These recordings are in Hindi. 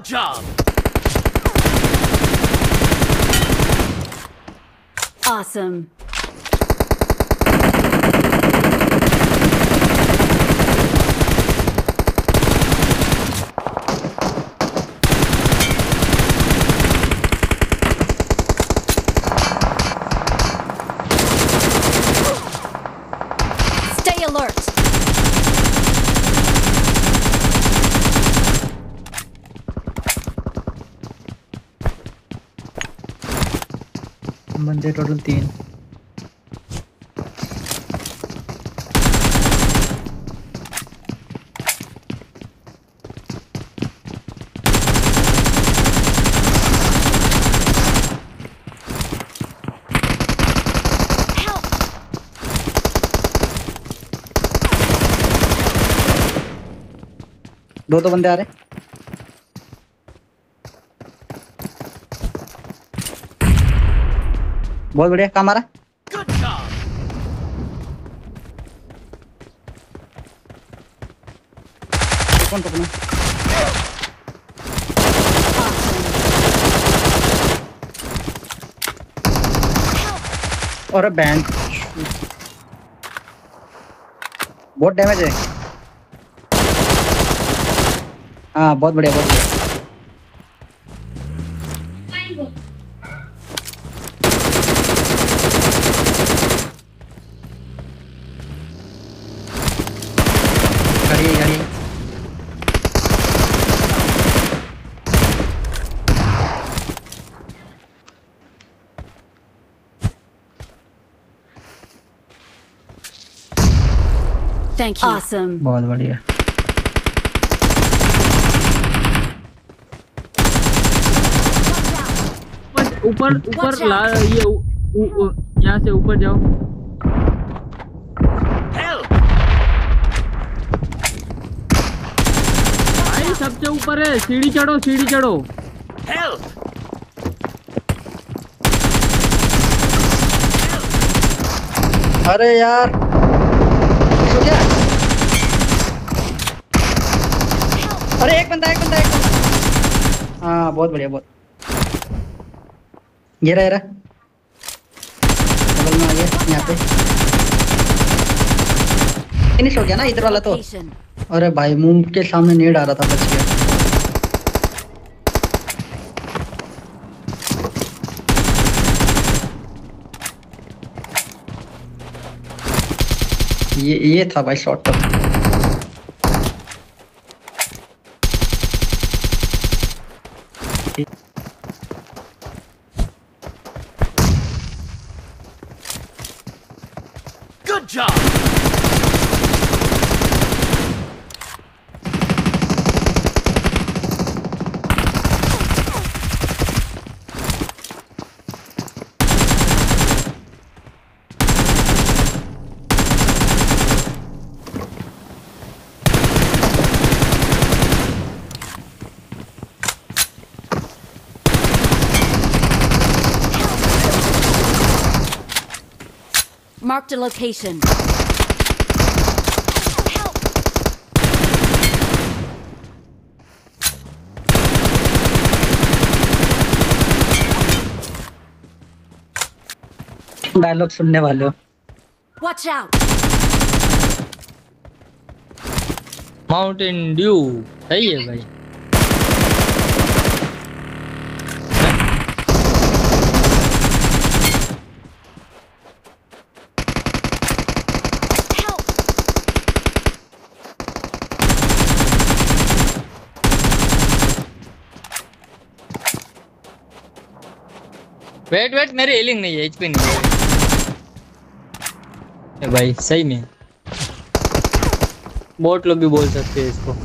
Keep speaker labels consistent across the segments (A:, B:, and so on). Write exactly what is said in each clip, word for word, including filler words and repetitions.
A: job.
B: Awesome. Stay alert.
C: बंदे टोटल तीन। दो तो बंदे आ रहे। बहुत बढ़िया काम आ रहा।
A: Good job.
C: कौन पकड़ा? और बैंड बहुत डैमेज है। हाँ बहुत बढ़िया बहुत बढ़िया। गाड़ी गाड़ी
B: Thank you. Awesome.
C: बहुत बढ़िया।
D: ऊपर ऊपर ला ये यहाँ से ऊपर जाओ। भाई सबसे ऊपर है, सीढ़ी चढ़ो सीढ़ी चढ़ो।
C: अरे यार तो क्या? अरे एक बंदा एक बंदा एक बंदा। हाँ बहुत बढ़िया बहुत। ये रहा ये रहा बगल में आ गया यहाँ पे। फिनिश हो गया ना इधर वाला तो। अरे भाई मुंह के सामने नेड आ रहा था, बच गया। ये ये था भाई शॉट तो।
A: Good job.
B: Marked a location.
C: Dialogue सुनने वाले हो।
B: Watch out.
D: माउंटेन ड्यू सही है भाई। वेट वेट मेरी हीलिंग नहीं है, एचपी नहीं है भाई। सही में बोट लोग भी बोल सकते हैं इसको।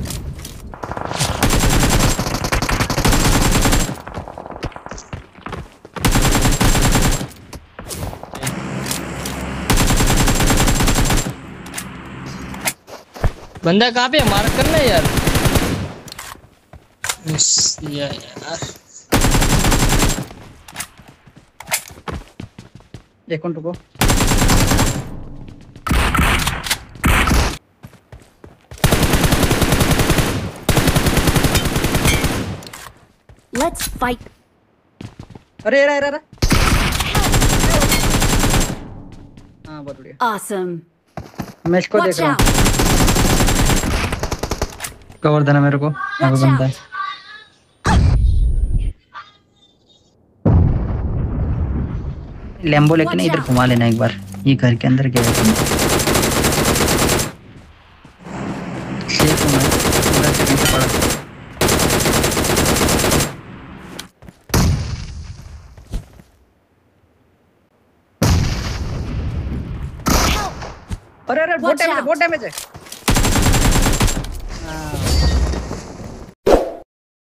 D: बंदा कहाँ पे है? मार्क करना है यार। यार
C: एक मिनट रुको।
B: Let's fight.
C: अरे अरे अरे हाँ बहुत बढ़िया।
B: Awesome.
C: मैं इसको देख
B: Watch
C: रहा हूँ।
B: out.
C: कवर देना मेरे को। यहाँ पे
B: Watch
C: बंदा है।
B: out.
C: लैम्बो लेके ना
B: Watch
C: इधर
B: out.
C: घुमा लेना एक बार। ये घर के अंदर क्या है? सेफ हूँ मैं। पूरा सेकंड से पड़ा। अरे अरे बहुत
B: Watch
C: डैमेज है,
B: out.
C: बहुत डैमेज है।